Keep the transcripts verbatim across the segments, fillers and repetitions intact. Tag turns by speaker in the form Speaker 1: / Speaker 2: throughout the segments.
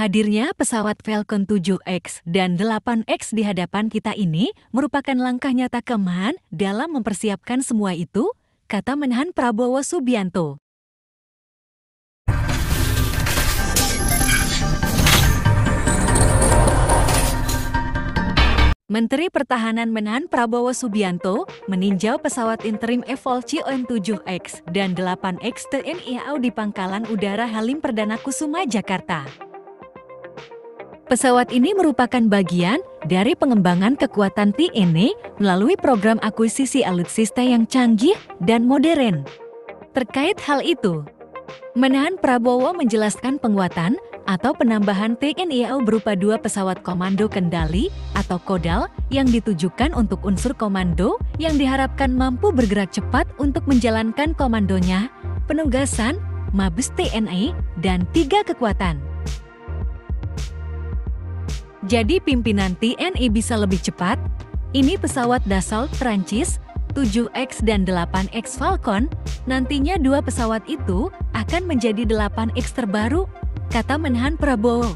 Speaker 1: Hadirnya pesawat Falcon tujuh X dan delapan X di hadapan kita ini merupakan langkah nyata Kemenhan dalam mempersiapkan semua itu, kata Menhan Prabowo Subianto. Menteri Pertahanan Menhan Prabowo Subianto meninjau pesawat interim Falcon tujuh X dan delapan X T N I A U di Pangkalan Udara Halim Perdana Kusuma, Jakarta. Pesawat ini merupakan bagian dari pengembangan kekuatan T N I melalui program akuisisi alutsista yang canggih dan modern. Terkait hal itu, Menhan Prabowo menjelaskan penguatan atau penambahan T N I A U berupa dua pesawat komando kendali atau Kodal yang ditujukan untuk unsur komando yang diharapkan mampu bergerak cepat untuk menjalankan komandonya, penugasan, Mabes T N I, dan tiga kekuatan. Jadi pimpinan T N I bisa lebih cepat. Ini pesawat Dassault Prancis, tujuh X dan delapan X Falcon, nantinya dua pesawat itu akan menjadi delapan X terbaru, kata Menhan Prabowo.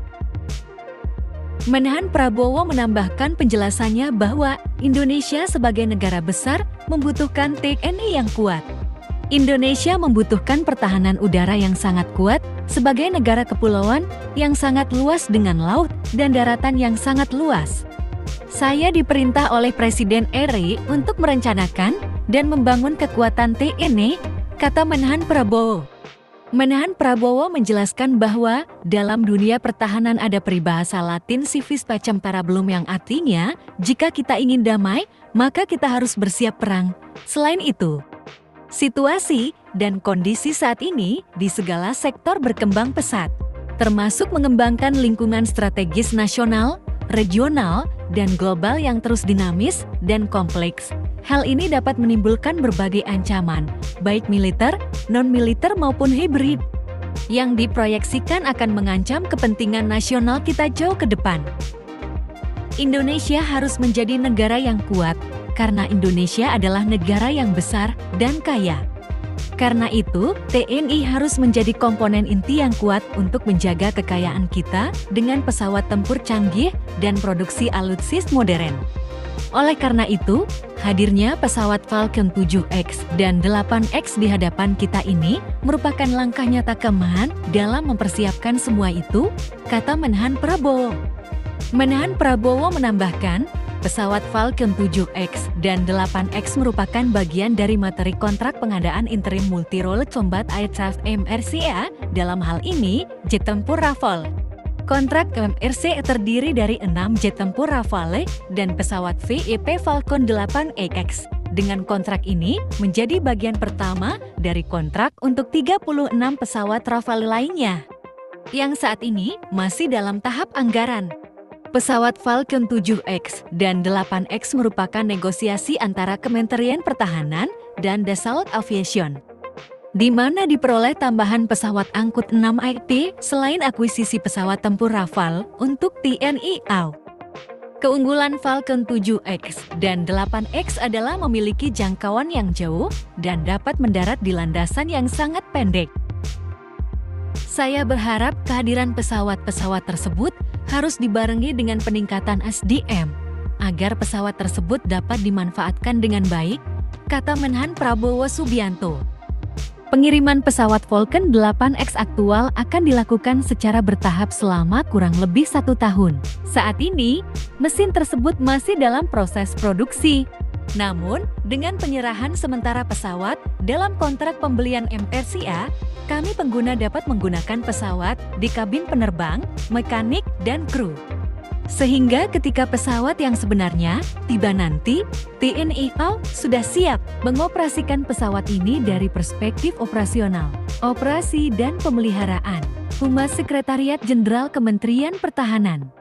Speaker 1: Menhan Prabowo menambahkan penjelasannya bahwa Indonesia sebagai negara besar membutuhkan T N I yang kuat. Indonesia membutuhkan pertahanan udara yang sangat kuat sebagai negara kepulauan yang sangat luas dengan laut dan daratan yang sangat luas. Saya diperintah oleh Presiden R I untuk merencanakan dan membangun kekuatan T N I, kata Menhan Prabowo. Menhan Prabowo menjelaskan bahwa dalam dunia pertahanan ada peribahasa Latin civis pacem parabellum yang artinya, jika kita ingin damai, maka kita harus bersiap perang. Selain itu, situasi dan kondisi saat ini di segala sektor berkembang pesat, termasuk mengembangkan lingkungan strategis nasional, regional, dan global yang terus dinamis dan kompleks. Hal ini dapat menimbulkan berbagai ancaman, baik militer, non-militer maupun hibrid, yang diproyeksikan akan mengancam kepentingan nasional kita jauh ke depan. Indonesia harus menjadi negara yang kuat, karena Indonesia adalah negara yang besar dan kaya. Karena itu, T N I harus menjadi komponen inti yang kuat untuk menjaga kekayaan kita dengan pesawat tempur canggih dan produksi alutsista modern. Oleh karena itu, hadirnya pesawat Falcon tujuh X dan delapan X di hadapan kita ini merupakan langkah nyata Kemenhan dalam mempersiapkan semua itu, kata Menhan Prabowo. Menhan Prabowo menambahkan, pesawat Falcon tujuh X dan delapan X merupakan bagian dari materi kontrak pengadaan interim multi-role combat aircraft M R C A, dalam hal ini, jet tempur Rafale. Kontrak M R C A terdiri dari enam jet tempur Rafale dan pesawat V I P Falcon delapan X. Dengan kontrak ini, menjadi bagian pertama dari kontrak untuk tiga puluh enam pesawat Rafale lainnya, yang saat ini masih dalam tahap anggaran. Pesawat Falcon tujuh X dan delapan X merupakan negosiasi antara Kementerian Pertahanan dan Dassault Aviation, di mana diperoleh tambahan pesawat angkut enam I P selain akuisisi pesawat tempur Rafale untuk T N I A U. Keunggulan Falcon tujuh X dan delapan X adalah memiliki jangkauan yang jauh dan dapat mendarat di landasan yang sangat pendek. Saya berharap kehadiran pesawat-pesawat tersebut harus dibarengi dengan peningkatan S D M, agar pesawat tersebut dapat dimanfaatkan dengan baik, kata Menhan Prabowo Subianto. Pengiriman pesawat Falcon delapan X aktual akan dilakukan secara bertahap selama kurang lebih satu tahun. Saat ini, mesin tersebut masih dalam proses produksi. Namun, dengan penyerahan sementara pesawat dalam kontrak pembelian M R C A, kami pengguna dapat menggunakan pesawat di kabin penerbang, mekanik, dan kru. Sehingga ketika pesawat yang sebenarnya tiba nanti, T N I A U sudah siap mengoperasikan pesawat ini dari perspektif operasional, operasi dan pemeliharaan. Humas Sekretariat Jenderal Kementerian Pertahanan.